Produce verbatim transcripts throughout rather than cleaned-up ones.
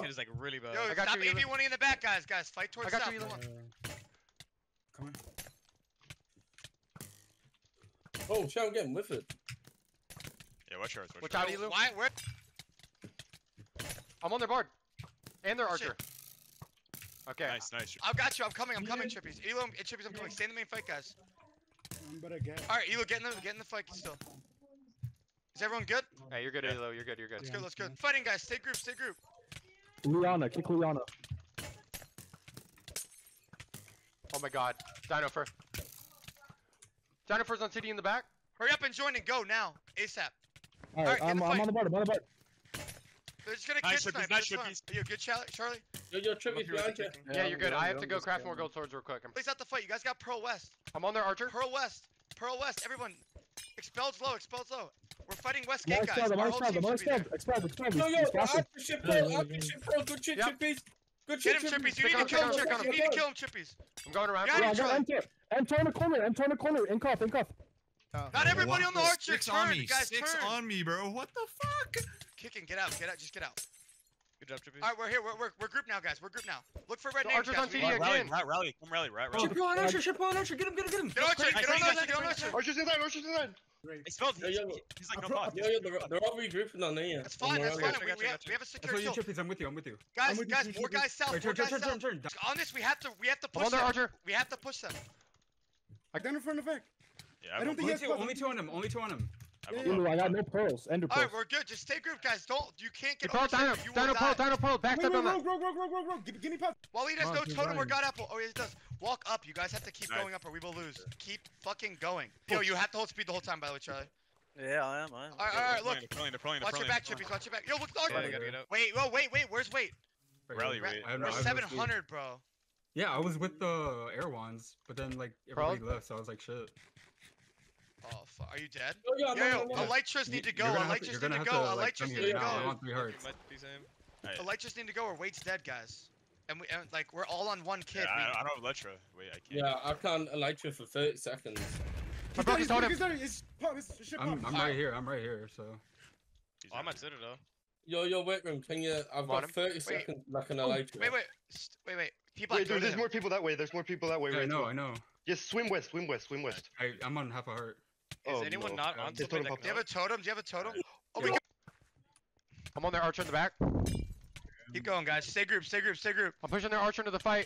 is like really bad. Yo, I got stop you, A V one in the back, guys. Guys, fight towards I got south. you, Come on. Come on. Oh, shit, I'm getting with it. Yeah, watch yours. Watch Watch yours. out, Elu. Why? Where? I'm on their board. And their Oh, archer. Okay. Nice, nice. I got you. I'm coming. I'm coming, Chippies. Elo and Chippies, I'm coming. Stay in the main fight, guys. I'm better get. All right, Elo, get in the get in the fight still. Is everyone good? Hey, you're good, Yeah. Elo. You're good. You're good. Let's go. Let's go. Fighting, guys. Stay group. Stay group. Liana, kick Liana. Oh my God. Dino first. Dino first on city in the back. Hurry up and join and go now, ASAP. Alright, Alright, get I'm, the I'm fight. on the board, I'm on the board. They're just gonna Nice kick Chippies, snipe. nice That's fine. Chippies. Are you good, Charlie? Charlie? Yo, yo, Trippy's behind you. Yeah, you're good. I have to go I'm craft just more kidding. gold swords real quick. I'm, Please out the fight. You guys got Pearl West. I'm on their archer. Pearl West. Pearl West. Everyone. Expels low. Expels low. We're fighting West Gate, Nice guys. job, Our nice whole job, team nice should be there. job. Expand, expand, Yo, yo, expand. after shit, bro, after shit, bro. Good shit, Yep. Chippies. Good Get shit, him, Chippies. You Check need to on- kill him. check Check on on him. You need to kill him, Chippies. I'm going around. Got Yeah, him, I got Charlie. enter. Enter in the corner, enter in the corner. In cuff, in cuff. Not everybody on the archer. Six Turn, on me. guys. Six Turn. on me, bro. What the fuck? Kicking. Get out. Get out. Just get out. Good job, Chippy. All right, we're here. We're we're, we're group now, guys. We're group now. Look for red The names, archer's guys. on We T D need- again. Rally, rally, rally, come rally, right, rally. Chip Ship on archer, ship on archer. Get him, get him, get him. Get on archer. Nice, Get on nice, archer. nice, Get on nice, archer. Archer's inside, Archer's inside. He spelled. He's, Yo, yo, he's like no I'll pro- cost. Yo, yo, they're, they're all regrouping on there. That's fine. That's On fine. the I We, got you, we, I have, got we have a I secure saw you, kill. Chippies. I'm with you. I'm with you. Guys, I'm with you, guys, Chippies, more Chippies. guys south. Alright, More turn, guys turn, south. turn, turn, turn. On this, we have to we have to I'm push on their them. archer. We have to push them. I got in front of the back. Yeah, I don't think Only he has two, spots. only two on him. Only two on him. I will Yeah, Elu, I got no pearls. Ender All right, pearls. we're good. Just stay group, guys. Don't you can't get Pearl, over Dino. You will Dino Pearl, die. Dino Pearl. Backed Wait, up wait, on that. rogue, rogue, rogue, rogue, rogue, rogue. Give, give me pop. While he has Come no on, keep totem or running. god apple. Oh, he does. Walk up. You guys have to keep Nice. going up or we will lose. Keep fucking going. Yo, you have to hold speed the whole time, by the way, Charlie. Yeah, I am, I am. All right, all right. Look. They're pulling, they're pulling, they're Watch your pulling. back, Chippies. Watch your back. Yo, look. Yeah, Look. you gotta get out. Wait, whoa, wait, wait. Where's wait? Rally, Ra- wait. I have no- We're I have no seven speed. hundred, bro. Yeah, I was with the air wands, but then like Pro? everybody left, so I was like, shit. Oh, fuck. Are you dead? Yo, yo, Yo, no, yo, no, no. Elytras need to go. You're gonna have to- Elytras you're need gonna to have go. to, like, Elytras come need here to now. I go. want three hearts. Might be same. Alright. Elytras need to go or Wade's dead, guys. And we and, like we're all on one kid. Yeah, We- I, I don't have Electra. Wait, I can't. Yeah, I can't elytra for thirty seconds. He's broke dead, his he's totem. dead, he's dead. It's pop, it's ship I'm, pop. I'm right here. I'm right here. So He's I'm at Citadel. Yo, yo, wait, room. Can you? I've Want got him? thirty Wait. seconds like an Oh, elytra. wait, wait, st- wait, wait. People Wait, dude, there's more people that way. There's more people that way. yeah, I right know. now. I know. Just swim west, swim west, swim west. I, I'm on half a heart. Is Oh, anyone no. not Yeah, on his something totem that popped Do you have a totem? Do you have a totem? Oh, we Yeah. can I'm on their archer in the back. keep going, guys. Stay group, stay group, stay group. I'm pushing their archer into the fight.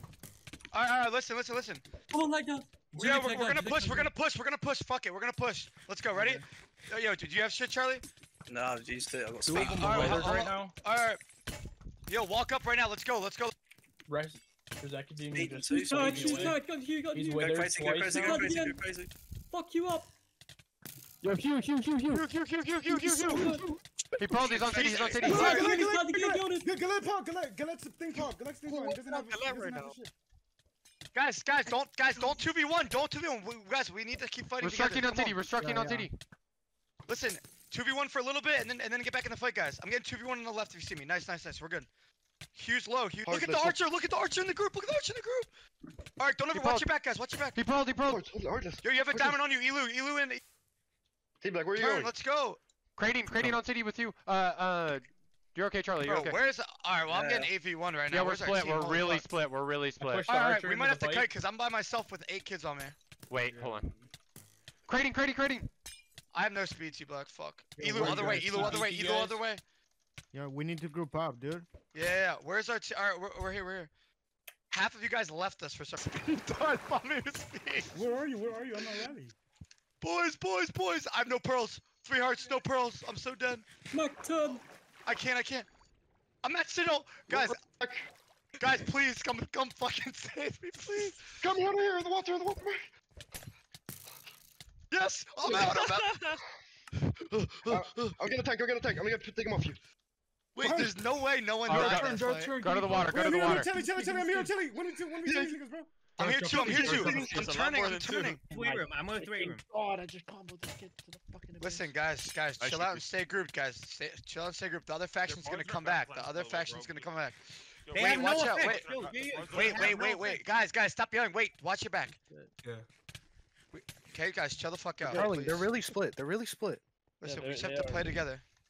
All right, all right. Listen, listen, listen. Come on, like that. Yeah, we're, we're gonna push. We're gonna push. We're gonna push. Fuck it. We're gonna push. Let's go. Ready? Yo, yo, did you have shit, Charlie? No, I've used it. I've got Two speed. of them are All wizards right now. All right. Yo, walk up right now. Let's go. Let's go. Rest. There's academia. Speed just- too, he's so away. choose that, He's Go withered crazy, go twice crazy, now. go crazy, go crazy. Fuck you up. Yo, Hugh, Hugh, Hugh, Hugh. Hugh, Hugh, Hugh, Hugh, Hugh, Hugh, Hugh. He pulled. He's on city. He's on city. Galet, Alright, Galet, he's Galet, about to get Galet, Jonas. Galet pop, Galet, Galet's a thing pop, Galet's thing pop. He doesn't have, he Galet doesn't right have now. shit. Guys, guys, don't, guys, don't two v one. Don't two v one. We, guys, we need to keep fighting We're together. striking on Come city. on. We're striking Yeah, on yeah. city. Listen, two v one for a little bit, and then and then get back in the fight, guys. I'm getting two v one on the left if you see me. Nice, nice, nice. We're good. Hugh's low. Hugh. Look at the let's go. archer. Look at the archer in the group. Look at the archer in the group. All right, don't ever He watch pulled. your back, guys. Watch your back. He pulled. He pulled. Hard, hard, hardness. Yo, you have a Where's diamond on you, Elu. Elu and Team Black, where are you turn. going? Let's go. Crating. Crating on city with you. Uh, uh. You're okay, Charlie. You're Bro, okay. where's? All right, well, I'm Yeah. getting eight v one right now. Yeah, we're Where's our split. team? We're Holy really fuck. split. We're really split. pushed All right, all right, Archer we into might the have to fight. cut because I'm by myself with eight kids on me. Wait, hold on. Crating. Crating. Crating. I have no speed, T Black. Fuck. Yo, Elu, where other you way. guys? Elu, other way. You Elu, guys? other way. Yeah, we need to group up, dude. Yeah, yeah, yeah. Where's our? T- all right, we're, we're here. We're here. Half of you guys left us for some. Don't follow me with speed. Where are you? Where are you? I'm not rally. Boys, boys, boys. I have no pearls. Three hearts, no pearls. I'm so dead. Mac turn. I can't. I can't. I'm at Citadel. Guys, guys, please come, come, fucking save me, please. Come here, here, in the water, in the water. Yes, I'm out. I'm out. Uh, I'm gonna tank, I'm gonna tank. I'm gonna take him off you. Wait, there's no way no one All right, died turn, that turn, fight. turn. Go to the water. Go to Wait, the I'm here, water. Telly, Telly, Telly, I'm here, Telly. When we two, when we two niggas, bro. I'm here too. I'm here too. I'm There's a lot turning. more I'm than two. turning. Weight room. I'm with weight room. God, I just comboed this kid to the fucking abyss. Listen, guys, guys, I chill should out be- and stay grouped, guys. Stay, chill and stay grouped. The other faction's gonna boards are come back back. The last other level, faction's bro. gonna come back. They Wait, have watch no out, effect. wait. Yo, you- you- Wait, they wait, have no wait, wait, effect. guys, guys, stop yelling. Wait, watch your back. Yeah. Okay, guys, chill the fuck out. Darling, please. they're really split. They're really split. Listen, Yeah, we just they- have to they play are. together.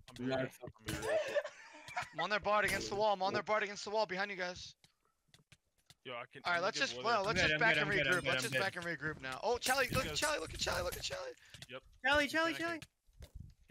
I'm here. Nice. I'm here. I'm on their bard against the wall. I'm on their bard against the wall behind you guys. Yo, I can. All right, I'm let's gonna just give well, Willard- let's I'm just good, back I'm and good, I'm regroup. good, Let's I'm just good. back and regroup now. Oh, Charlie, look at Because- Charlie, look at Charlie, look at Charlie. Yep. Charlie, Charlie, Backing. Charlie.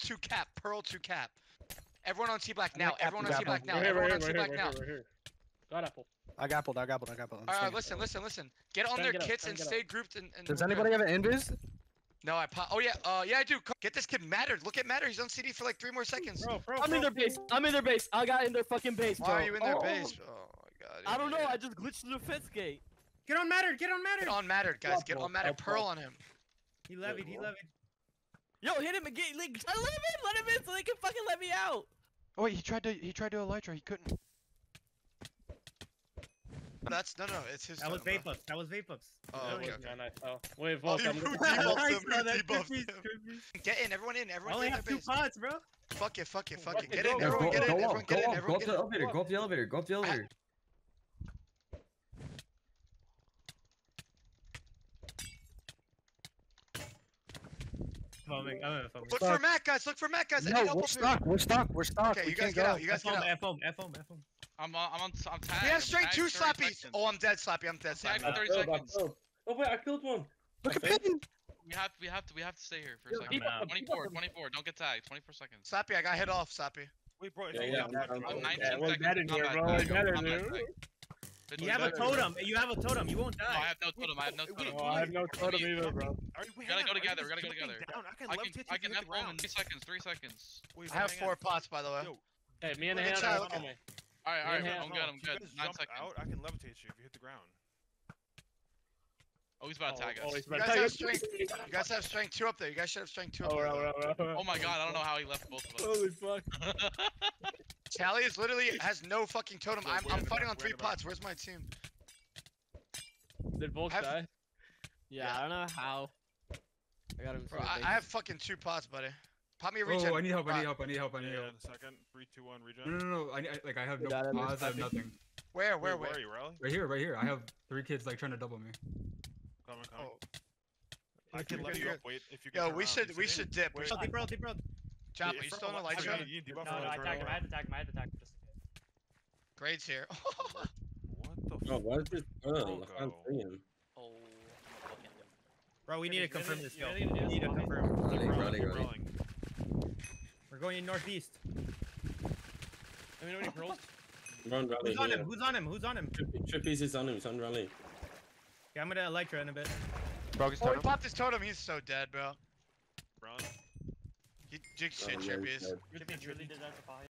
to cap. Pearl to cap. Everyone on T black I'm now. gonna Everyone on cap T you. black now. We're here, we're Everyone here, on we're T here, black we're now. here, we're here. Got apple. I gappled, I gappled, I gappled. I'm Alright, swinging. listen, listen, listen. Get on Try their and get up, kits try and and get stay grouped and. and Does we're anybody good. have an invis? No, I pop. Oh yeah, uh, yeah, I do. Come- Get this kid mattered. Look at Matter. He's on C D for like three more seconds. Bro, bro, I'm bro. in their base. I'm in their base. I got in their fucking base, bro. Why are you in their Oh, base? Oh my god. I don't know. yeah. I just glitched through the fence gate. Get on Matter. Get on Matter. Get on Mattered, guys. Get on Mattered. Pearl on him. He levied. He levied. Yo, hit him again. Like, try to let him in. Let him in so they can fucking let me out. Oh wait, he tried to he tried to elytra. He couldn't. That's no, no. It's his. That was turn, vape bro. ups. That was vape ups. Oh, That okay. was okay. not nice. Oh, wait, Oh, Volk, you I'm who gonna- debuffed I him? saw Who that. debuffed Trippies, him? trippies. Get in. Everyone in. I Everyone only get in have their two base. pods, bro. Fuck it. Fuck it. Fuck Fuck it. it, Get go, in. go, Everyone go get in. up, Everyone get in. go Everyone up get the in. elevator, go up the elevator, go up the elevator. Foaming. I'm foaming. Look for Matt, guys. Look for Matt, guys. I No, need we're help up stuck. here. We're stuck. We're stuck. Okay, we you guys can't get go. out. You guys F get home. out. F home. F home. F home. I'm on, I'm on, I'm tagged. We have I'm strength tagged two thirty slappies. seconds. Oh, I'm dead, Slappy. I'm dead, Tagged Slappy. thirty I killed, I seconds. killed. Oh wait, I killed one. Look at Okay. Pin. We have, we have to, we have to stay here for a Yo, second. keep up, keep twenty-four, up. twenty-four. Don't get tagged. twenty-four seconds. Slappy, I got hit off, Slappy. Wait, bro. It's Yeah, only yeah, on I'm- that, I'm- bro. I'm nineteen Yeah, we're seconds. dead in here, combat bro. tag, We're dead in combat here. tag. You have a totem. You have a totem. You won't No, I die. have no totem. I have no totem. Oh, I have no totem either, bro. Alright, wait, We gotta hang go on, together, are we you gotta go jumping together. down? I can I can, levitate I you can to hit F the home in ground. three seconds. Three seconds. Wait, I have hang four on. pots, by the way. Yo, Hey, me and Look at Hannah Chad, are look on at- me. Alright, alright. Yeah, I'm no, good. if I'm you good. guys Nine jump seconds. out, I can levitate you if you hit the ground. Oh, he's about to tag Oh, us. he's You about to guys tag have us. strength. You guys have strength two up there. You guys should have strength two up Oh, there. right, right, right, right. Oh my god, I don't know how he left both of us. Holy fuck. Tally is literally has no fucking totem. Yo, I'm, we're I'm in the fighting back, on we're three in the back. pots. Where's my team? Did Volk Have- die? Yeah, I don't know how. I got him. Bro, I, I have fucking two pots, buddy. Pop me a Oh, regen. I need help. I Pot. need help. I need help. I need Yeah, help. in a second. Three, two, one, regen. No, no, no. I, I like I have no Got him, pause. I have Slappy. nothing. Where, where, Wait, where? where are you, Rally? Right here, right here. I have three kids like trying to double me. Coming, coming. Oh. I can You're let good, you you're up. Wait, if you get Yo, turned we around, should you we see me? should dip. We Wait, should. Deep roll. Deep roll. Chopper, Yeah, you for- still on I Elytra? mean, you debuff No, on no, I the attacked him. I turtle. had to attack him. I had to attack him. Just Grades here. What the Oh, why is this Pearl? I can't Go. see him. Oh, Bro, we need to Really, confirm really, this you kill. really need to We do need to this, confirm. Rally, Keep rolling, rally, keep rally. rolling. We're going in northeast. Let me know when he pearls. Run, rally Who's on here. him? Who's on him? Who's on him? Trippy- Trippies is on him, son, rally. Okay, I'm gonna Elytra in a bit. Broke his Oh, he totem. popped his totem. He's so dead, bro. Run. He jigs Oh, shit, man, Chirpies. dead. Chippy really did that to Fahi.